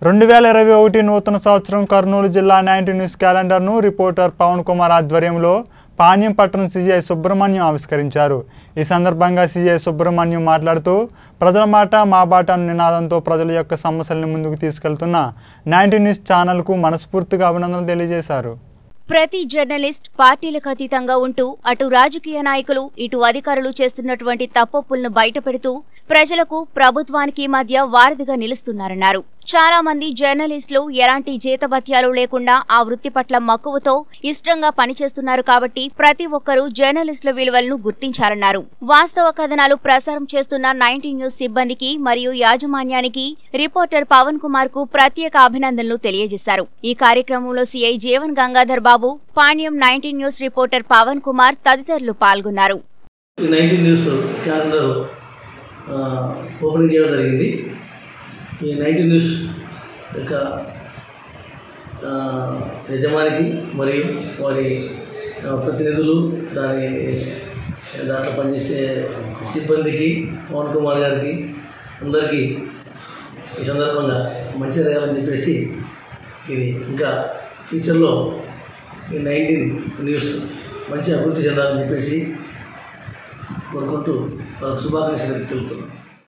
2021 నూతన సంవత్సరం కర్నూలు జిల్లా 90 న్యూస్ క్యాలెండర్ను రిపోర్టర్ పవన్ కుమార్ ఆధ్వర్యంలో పాణ్యం పట్టణ సీఐ సుబ్రహ్మణ్యం ఆవిష్కరించారు। ఈ సందర్భంగా సీఐ సుబ్రహ్మణ్యం మాట్లాడుతూ ప్రజల మాట మా బాట నినాదంతో ప్రజల యొక్క సమస్యలను ముందుకు తీసుకెళ్తున్న 90 న్యూస్ ఛానల్కు మనస్ఫూర్తిగా అభినందనలు తెలియజేశారు। ప్రతి జర్నలిస్ట్ పార్టీలకు అతీతంగా ఉంటూ అటు రాజకీయ నాయకులు ఇటు అధికారులు చేస్తున్నటువంటి తప్పొప్పులను బయటపెడుతూ ప్రజలకు ప్రభుత్వానికి మధ్య వారధిగా నిలుస్తున్నారన్నారు। చాలా మంది జర్నలిస్టులు ఎలాంటి జీతభత్యాలు లేకుండా ఆ వృత్తి పట్ల మక్కువతో ఇష్టంగా పనిచేస్తున్నారు కాబట్టి ప్రతి ఒక్కరూ జర్నలిస్టుల విలువలను గుర్తించాలన్నారు। వాస్తవ కథనాలు ప్రసారం చేస్తున్న 90 న్యూస్ సిబ్బందికి మరియు యాజమాన్యానికి రిపోర్టర్ పవన్ కుమార్ కు ప్రత్యేక అభినందనలు తెలియజేశారు। ఈ కార్యక్రమంలో CI Jeevan Gangadhar Babu, Panyam 90 news reporter Pavan Kumar తదితరులు పాల్గొన్నారు। 90 న్యూస్ క్యాలెండర్ ఓపెనింగ్ చేయడం జరిగింది। ఈ 90 న్యూస్ యొక్క యజమానికి మరియు వారి ప్రతినిధులు దాంట్లో పనిచేసే సిబ్బందికి పవన్ కుమార్ గారికి అందరికీ ఈ సందర్భంగా మంచి జరగాలని చెప్పేసి ఇది ఇంకా ఫ్యూచర్లో ఈ 90 న్యూస్ మంచి అభివృద్ధి చెందాలని చెప్పేసి కోరుకుంటూ వాళ్ళకు శుభాకాంక్షలు తెలుపుతున్నాను।